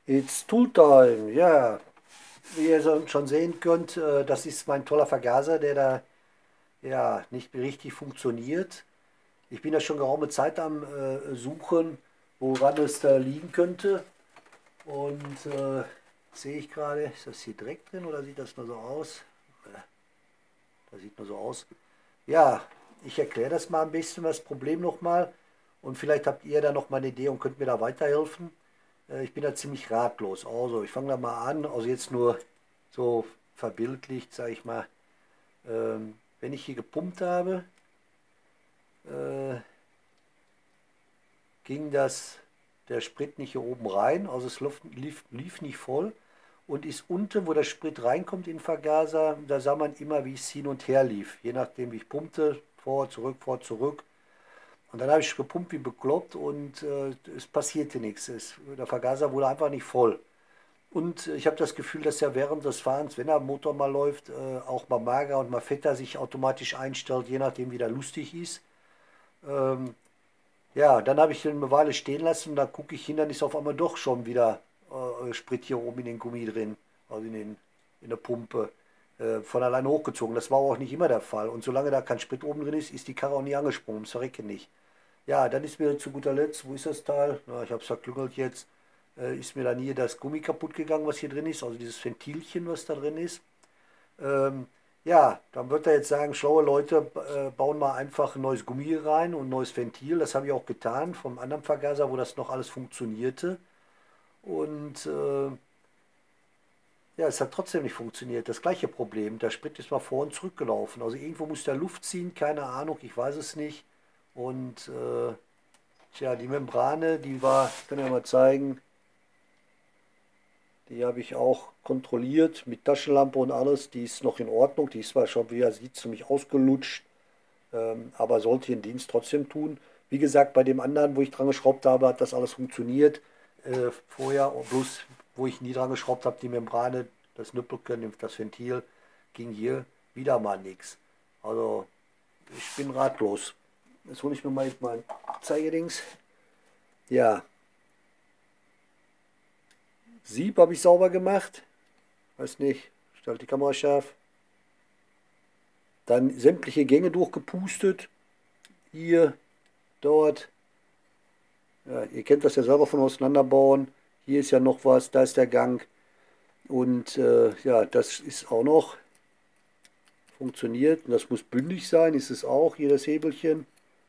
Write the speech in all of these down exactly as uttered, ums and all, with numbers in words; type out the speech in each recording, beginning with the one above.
It's Tooltime, ja. Wie ihr so- schon sehen könnt, äh, das ist mein toller Vergaser, der da ja nicht richtig funktioniert. Ich bin da schon geraume Zeit am äh, Suchen, woran es da liegen könnte. Und äh, sehe ich gerade, ist das hier Dreck drin oder sieht das nur so aus? Äh, Das sieht nur so aus. Ja, ich erkläre das mal ein bisschen, das Problem nochmal. Und vielleicht habt ihr da noch mal eine Idee und könnt mir da weiterhelfen. Äh, Ich bin da ziemlich ratlos. Also, ich fange da mal an. Also jetzt nur so verbildlicht, sage ich mal. Ähm, wenn ich hier gepumpt habe, äh, ging das, der Sprit nicht hier oben rein. Also es lief, lief, lief nicht voll. Und ist unten, wo der Sprit reinkommt in den Vergaser, da sah man immer, wie es hin und her lief. Je nachdem, wie ich pumpte, vor, zurück, vor, zurück. Und dann habe ich gepumpt wie bekloppt und äh, es passierte nichts. Es, der Vergaser wurde einfach nicht voll. Und ich habe das Gefühl, dass er während des Fahrens, wenn der Motor mal läuft, äh, auch mal mager und mal fetter sich automatisch einstellt, je nachdem, wie der lustig ist. Ähm, ja, dann habe ich ihn eine Weile stehen lassen und dann gucke ich hin, dann ist auf einmal doch schon wieder äh, Sprit hier oben in den Gummi drin, also in, den, in der Pumpe, äh, von alleine hochgezogen. Das war auch nicht immer der Fall. Und solange da kein Sprit oben drin ist, ist die Karre auch nie angesprungen, verrecke nicht. Ja, dann ist mir zu guter Letzt, wo ist das Teil? Na, ich habe es verklüngelt jetzt. Äh, ist mir dann hier das Gummi kaputt gegangen, was hier drin ist, also dieses Ventilchen, was da drin ist. Ähm, ja, dann wird er jetzt sagen, schlaue Leute äh, bauen mal einfach ein neues Gummi rein und ein neues Ventil. Das habe ich auch getan vom anderen Vergaser, wo das noch alles funktionierte. Und äh, ja, es hat trotzdem nicht funktioniert. Das gleiche Problem. Der Sprit ist mal vor und zurückgelaufen. Also irgendwo muss der Luft ziehen, keine Ahnung, ich weiß es nicht. Und äh, tja, die Membrane, die war, ich kann ja mal zeigen, die habe ich auch kontrolliert mit Taschenlampe und alles. Die ist noch in Ordnung. Die ist zwar schon, wie er sieht, ziemlich ausgelutscht, ähm, aber sollte ihren Dienst trotzdem tun. Wie gesagt, bei dem anderen, wo ich dran geschraubt habe, hat das alles funktioniert. Äh, vorher, bloß wo ich nie dran geschraubt habe, die Membrane, das Nüppelchen, das Ventil, ging hier wieder mal nichts. Also, ich bin ratlos. Jetzt hole ich mir mal mein Zeigedings. Ja, Sieb habe ich sauber gemacht. Weiß nicht, stell die Kamera scharf. Dann sämtliche Gänge durchgepustet. Hier, dort. Ja, ihr kennt das ja selber von Auseinanderbauen. Hier ist ja noch was, da ist der Gang. Und äh, ja, das ist auch noch funktioniert. Und das muss bündig sein, ist es auch, hier das Hebelchen.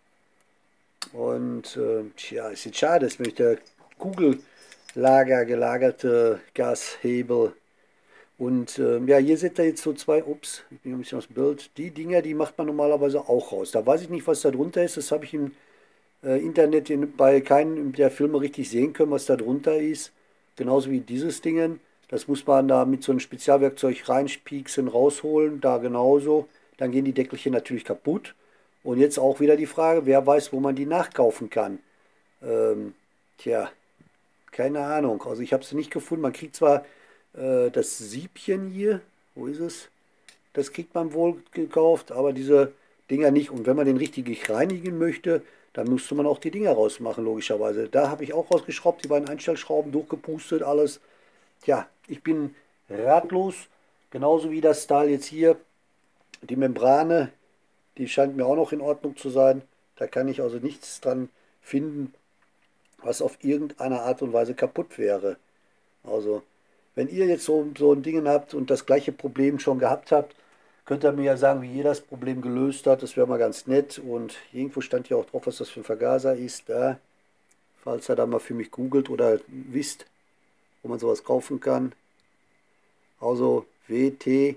Und äh, tja, ist jetzt schade, dass nämlich der Kugellager gelagerte Gashebel. Und äh, ja, hier seht ihr jetzt so zwei, ups, ich bin ein bisschen aus dem Bild. Die Dinger, die macht man normalerweise auch raus. Da weiß ich nicht, was da drunter ist. Das habe ich im äh, Internet in, bei keinem der Filme richtig sehen können, was da drunter ist. Genauso wie dieses Ding. Das muss man da mit so einem Spezialwerkzeug reinspieksen, rausholen. Da genauso. Dann gehen die Deckelchen natürlich kaputt. Und jetzt auch wieder die Frage, wer weiß, wo man die nachkaufen kann. Ähm, tja, keine Ahnung. Also ich habe sie nicht gefunden. Man kriegt zwar äh, das Siebchen hier, wo ist es? Das kriegt man wohl gekauft, aber diese Dinger nicht. Und wenn man den richtig reinigen möchte, dann müsste man auch die Dinger rausmachen, logischerweise. Da habe ich auch rausgeschraubt, die beiden Einstellschrauben durchgepustet, alles. Tja, ich bin ratlos. Genauso wie das Teil jetzt hier. Die Membrane, die scheint mir auch noch in Ordnung zu sein. Da kann ich also nichts dran finden, was auf irgendeine Art und Weise kaputt wäre. Also, wenn ihr jetzt so, so ein Ding habt und das gleiche Problem schon gehabt habt, könnt ihr mir ja sagen, wie ihr das Problem gelöst habt. Das wäre mal ganz nett. Und irgendwo stand ja auch drauf, was das für ein Vergaser ist. Da, falls ihr da mal für mich googelt oder wisst, wo man sowas kaufen kann. Also W T,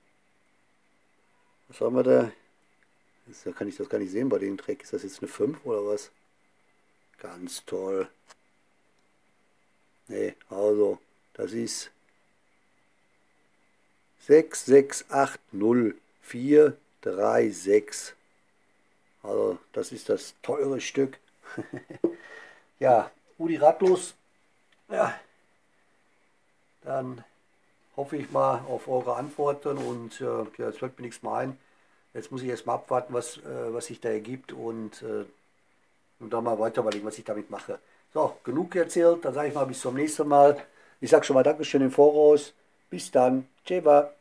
was haben wir da? Da kann ich das gar nicht sehen bei dem Dreck. Ist das jetzt eine fünf oder was? Ganz toll. Nee, also, das ist sechs sechs acht null vier drei sechs. Also, das ist das teure Stück. Ja, Udi ratlos. Ja, dann hoffe ich mal auf eure Antworten und äh, ja, jetzt fällt mir nichts mehr ein. Jetzt muss ich erst mal abwarten, was, äh, was sich da ergibt und, äh, und dann mal weiter überlegen, was ich damit mache. So, genug erzählt. Dann sage ich mal bis zum nächsten Mal. Ich sage schon mal Dankeschön im Voraus. Bis dann. Tscheva.